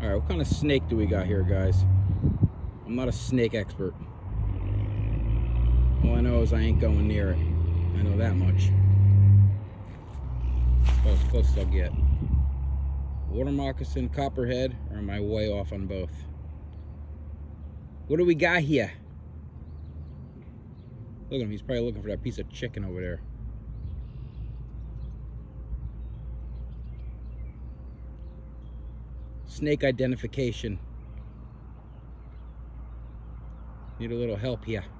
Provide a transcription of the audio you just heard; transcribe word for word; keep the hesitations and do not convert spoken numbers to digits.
All right, what kind of snake do we got here, guys? I'm not a snake expert. All I know is I ain't going near it. I know that much. About as close as I'll get. Water moccasin, copperhead, or am I way off on both? What do we got here? Look at him, he's probably looking for that piece of chicken over there. Snake identification. Need a little help here.